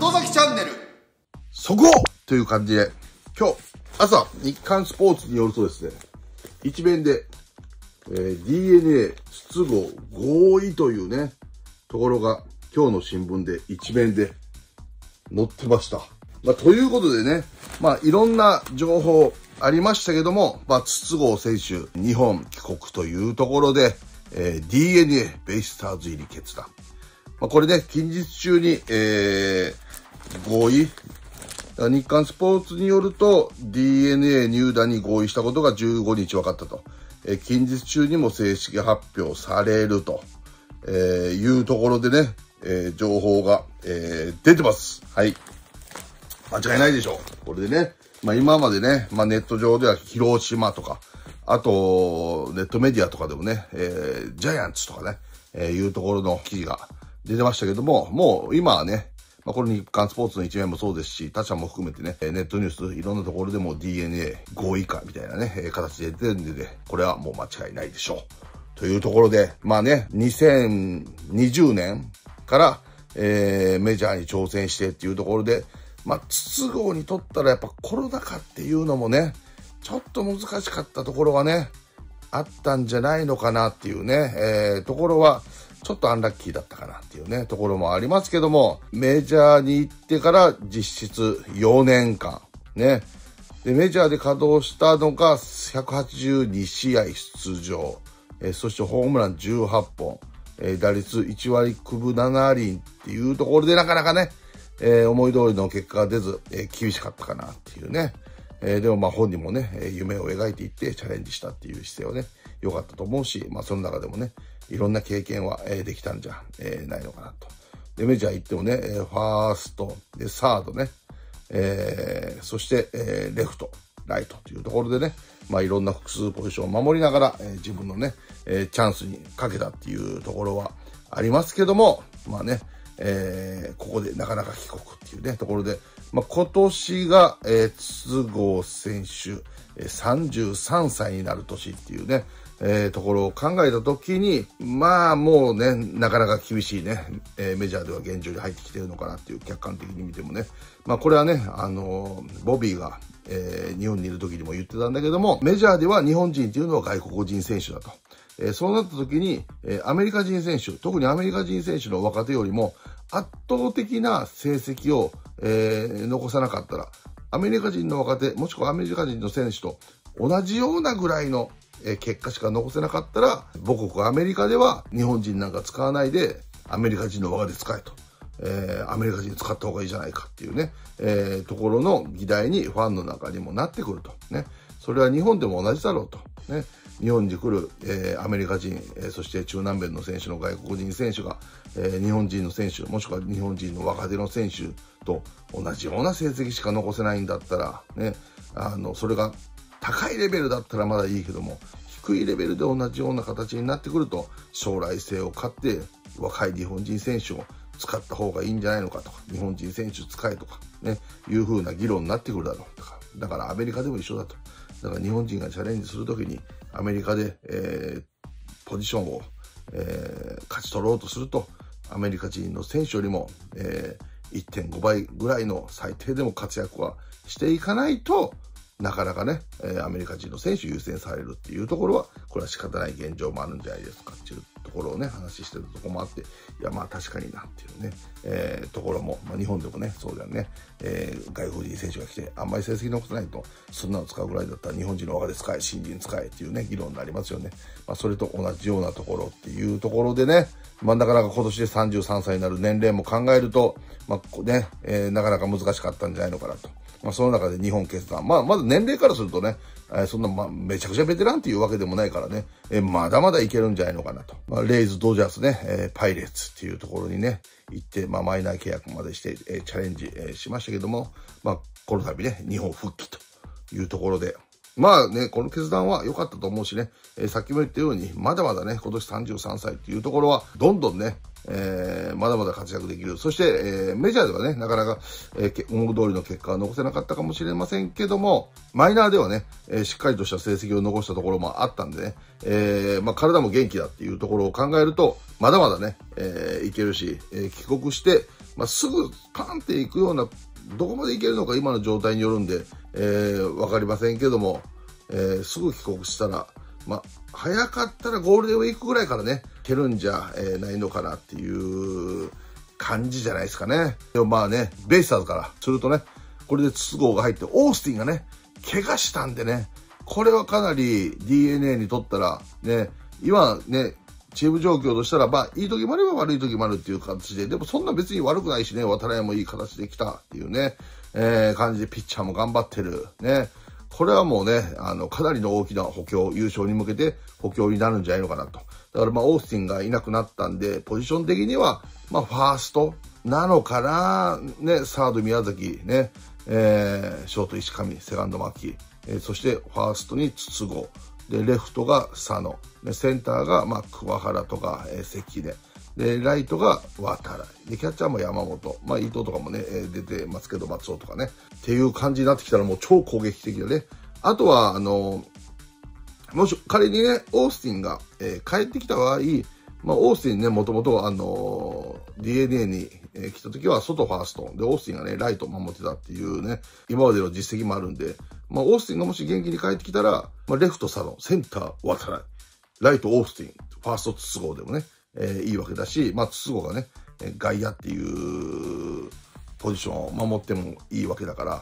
外崎チャンネル。 そこという感じで、今日、朝、日刊スポーツによるとですね、一面で、DNA 筒香合意というね、ところが、今日の新聞で一面で載ってました。ということでね、いろんな情報ありましたけども、筒香選手、日本帰国というところで、DNA ベイスターズ入り決断。これね、近日中に、合意。日刊スポーツによると、DNA 入団に合意したことが15日分かったと。近日中にも正式発表されると、いうところでね、情報が、出てます。はい。間違いないでしょう。これでね、今までね、ネット上では広島とか、あと、ネットメディアとかでもね、ジャイアンツとかね、いうところの記事が出てましたけども、もう今はね、これ日刊スポーツの一面もそうですし、他社も含めてね、ネットニュース、いろんなところでも DNA 合意かみたいなね、形で出てるんでね、これはもう間違いないでしょう。というところで、2020年から、メジャーに挑戦してっていうところで、筒香にとったらやっぱコロナ禍っていうのもね、ちょっと難しかったところがね、あったんじゃないのかなっていうね、ところは、ちょっとアンラッキーだったかなっていうね、ところもありますけども、メジャーに行ってから実質4年間、ね。で、メジャーで稼働したのが182試合出場、そしてホームラン18本、打率1割9分7厘っていうところでなかなかね、思い通りの結果が出ず、厳しかったかなっていうね。でも本人もね、夢を描いていってチャレンジしたっていう姿勢はね、良かったと思うし、その中でもね、いろんな経験は、できたんじゃ、ないのかなと。で、メジャー行ってもね、ファースト、で、サードね、そして、レフト、ライトというところでね、いろんな複数ポジションを守りながら、自分のね、チャンスにかけたっていうところはありますけども、ここでなかなか帰国っていうね、ところで、今年が、筒香選手、33歳になる年っていうね、ところを考えたときに、もうね、なかなか厳しいね、メジャーでは現状に入ってきてるのかなっていう客観的に見てもね。これはね、ボビーが、日本にいる時にも言ってたんだけども、メジャーでは日本人っていうのは外国人選手だと。そうなった時に、アメリカ人選手、特にアメリカ人選手の若手よりも圧倒的な成績を、残さなかったら、アメリカ人の若手、もしくはアメリカ人の選手と同じようなぐらいの結果しか残せなかったら、母国アメリカでは日本人なんか使わないで、アメリカ人の若手使えと。アメリカ人使った方がいいじゃないかっていうね、ところの議題にファンの中にもなってくると。ね。それは日本でも同じだろうと。ね。日本に来る、アメリカ人、そして中南米の選手の外国人選手が、日本人の選手、もしくは日本人の若手の選手と同じような成績しか残せないんだったら、ね、それが高いレベルだったらまだいいけども、低いレベルで同じような形になってくると、将来性を買って若い日本人選手を使った方がいいんじゃないのかとか、日本人選手使えとか、ね、いう風な議論になってくるだろうとか。だからアメリカでも一緒だと。だから日本人がチャレンジするときに、アメリカで、ポジションを、勝ち取ろうとすると、アメリカ人の選手よりも、1.5 倍ぐらいの最低でも活躍はしていかないと、なかなかね、アメリカ人の選手優先されるっていうところは、これは仕方ない現状もあるんじゃないですかっていうところをね、話してるところもあって、いや、確かになっていうね、ところも、日本でもね、そうだよね、外国人選手が来て、あんまり成績残せないと、そんなの使うぐらいだったら日本人の若手使え、新人使えっていうね、議論になりますよね。それと同じようなところっていうところでね、なかなか今年で33歳になる年齢も考えると、なかなか難しかったんじゃないのかなと。その中で日本決断。まず年齢からするとね、そんな、めちゃくちゃベテランっていうわけでもないからね、まだまだいけるんじゃないのかなと。レイズ、ドジャースね、パイレーツっていうところにね、行って、マイナー契約までして、チャレンジ、しましたけども、この度ね、日本復帰というところで、この決断は良かったと思うしね、さっきも言ったように、まだまだね、今年33歳っていうところは、どんどんね、まだまだ活躍できる。そして、メジャーではね、なかなか、思う通りの結果は残せなかったかもしれませんけども、マイナーではね、しっかりとした成績を残したところもあったんでね、体も元気だっていうところを考えると、 まだまだね、いけるし、帰国して、すぐパンっていくような、どこまでいけるのか今の状態によるんで、わかりませんけども、すぐ帰国したら、早かったらゴールデンウィークぐらいからね、いけるんじゃ、ないのかなっていう感じじゃないですかね。でもね、ベイスターズからするとね、これで筒香が入って、オースティンがね、怪我したんでね、これはかなり DNA にとったら、ね、今ね、チーム状況としたら、いい時もあれば悪い時もあるっていう形で、でもそんな別に悪くないしね、渡辺もいい形で来たっていうね、感じでピッチャーも頑張ってる。ね。これはもうね、かなりの大きな補強、優勝に向けて補強になるんじゃないのかなと。だからオースティンがいなくなったんで、ポジション的には、ファーストなのかな、ね、サード宮崎、ね、ショート石上、セカンド牧、そしてファーストに筒香、で、レフトが佐野、でセンターが、桑原とか、関根、で、ライトが渡来、で、キャッチャーも山本、伊藤とかもね、出てますけど、松尾とかね、っていう感じになってきたらもう超攻撃的でね。あとは、もし仮にね、オースティンが、帰ってきた場合、オースティンね、もともとDNA に、来た時は外ファースト。で、オースティンがね、ライト守ってたっていうね、今までの実績もあるんで、オースティンがもし元気に帰ってきたら、レフト佐野、センター渡来、ライトオースティン、ファースト筒香でもね、いいわけだし、筒香がね、外野っていうポジションを守ってもいいわけだから、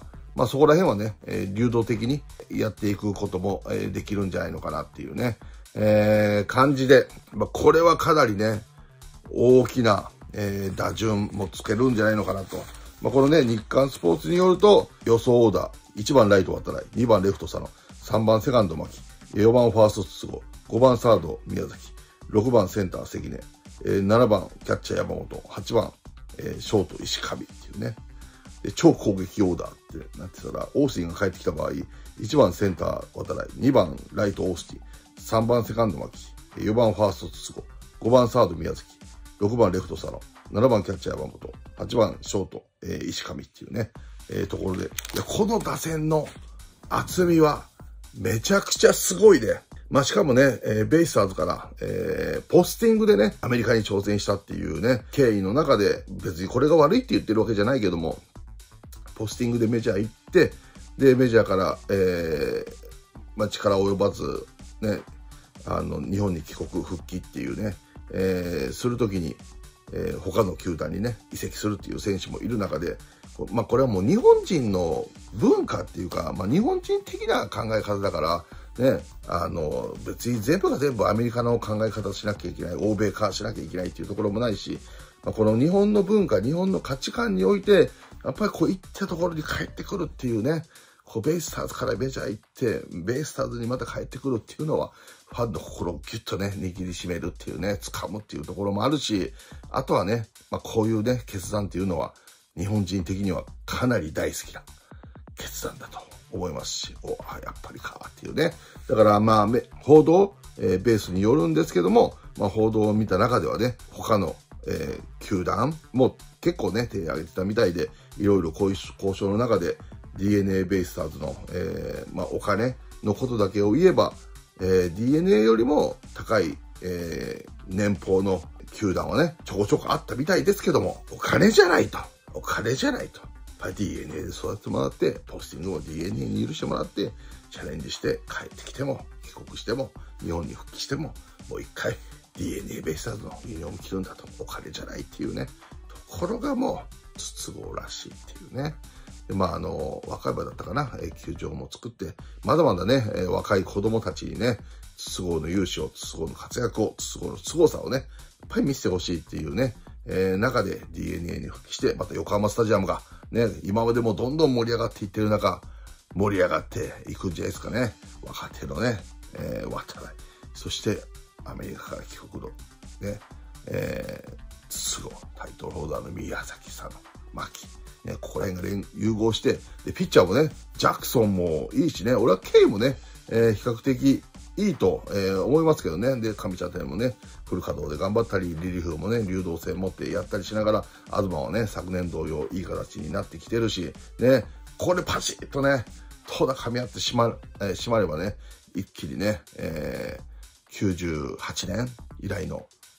そこら辺はね、流動的にやっていくことも、できるんじゃないのかなっていうね、感じで、これはかなりね、大きな、打順もつけるんじゃないのかなと。このね、日刊スポーツによると、予想オーダー、1番ライト渡来、2番レフト佐野、3番セカンド牧、4番ファースト筒香、5番サード宮崎、6番センター関根、7番キャッチャー山本、8番、ショート石上っていうね。で、超攻撃オーダーってなってたら、オースティンが帰ってきた場合、1番センター渡来、2番ライトオースティン、3番セカンド牧、4番ファースト筒香、5番サード宮崎、6番レフト佐野、7番キャッチャー山本、8番ショート、石上っていうね、ところで、この打線の厚みはめちゃくちゃすごいで、しかもね、ベイスターズから、ポスティングでね、アメリカに挑戦したっていうね、経緯の中で、別にこれが悪いって言ってるわけじゃないけども、ポスティングでメジャー行って、で、メジャーから、力及ばず、ね、日本に帰国復帰っていうね、するときに、他の球団にね、移籍するっていう選手もいる中で、これはもう日本人の文化っていうか、日本人的な考え方だから、ね、別に全部が全部アメリカの考え方しなきゃいけない、欧米化しなきゃいけないっていうところもないし、この日本の文化、日本の価値観において、やっぱりこういったところに帰ってくるっていうね、ベイスターズからメジャー行って、ベイスターズにまた帰ってくるっていうのは、ファンの心をギュッとね、握りしめるっていうね、掴むっていうところもあるし、あとはね、こういうね、決断っていうのは、日本人的にはかなり大好きな決断だと思いますし、やっぱりかっていうね。だから報道、ベースによるんですけども、報道を見た中ではね、他の、球団も結構ね、手を挙げてたみたいで、いろいろこういう交渉の中で、DNA ベイスターズの、お金のことだけを言えば、DNA よりも高い、年俸の球団はね、ちょこちょこあったみたいですけども、お金じゃないと。やっぱり DNA で育ってもらって、ポスティングを DNA に許してもらって、チャレンジして帰ってきても、帰国しても、日本に復帰しても、もう一回 DNA ベイスターズのユニフォーム着るんだと。お金じゃないっていうね、ところがもう、筒香らしいっていうね。で、和歌山だったかな、球場も作って、まだまだね、若い子供たちにね、筒香の勇姿を、筒香の活躍を、筒香の凄さをね、やっぱり見せてほしいっていうね、中で DNA に復帰して、また横浜スタジアムがね、今までもどんどん盛り上がっていってる中、盛り上がっていくんじゃないですかね。若手のね、渡来、そしてアメリカから帰国のね、筒香、タイトルホルダーの宮崎さんの牧、ね、ここら辺が融合して、で、ピッチャーもね、ジャクソンもいいしね、俺はケイもね、比較的いいと、思いますけどね。で、上茶店もね、フル稼働で頑張ったり、リリーフもね、流動性持ってやったりしながら、東はね、昨年同様いい形になってきてるし、ね、これパシッとね、投打噛み合ってしまればね、一気にね、98年以来の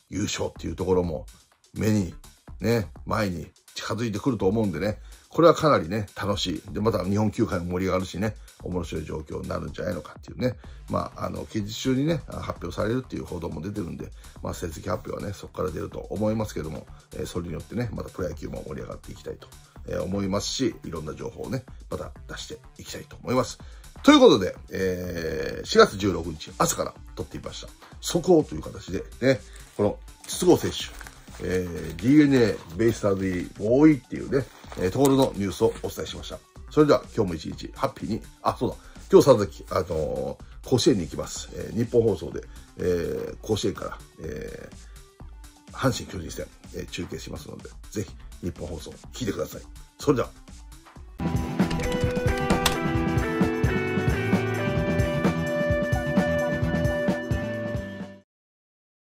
優勝っていうところも目にね、前に近づいてくると思うんでね、これはかなりね、楽しい。で、また日本球界も盛り上がるしね、面白い状況になるんじゃないのかっていうね。近日中にね、発表されるっていう報道も出てるんで、成績発表はね、そこから出ると思いますけども、それによってね、またプロ野球も盛り上がっていきたいと思いますし、いろんな情報をね、また出していきたいと思います。ということで、4月16日朝から撮っていました。速報という形でね、この筒香選手、DNA ベイスターズ入り多いっていうね、ところのニュースをお伝えしました。それでは今日も一日ハッピーに、そうだ、今日佐々木、甲子園に行きます。日本放送で、甲子園から、阪神巨人戦、中継しますので、ぜひ日本放送聞いてください。それでは。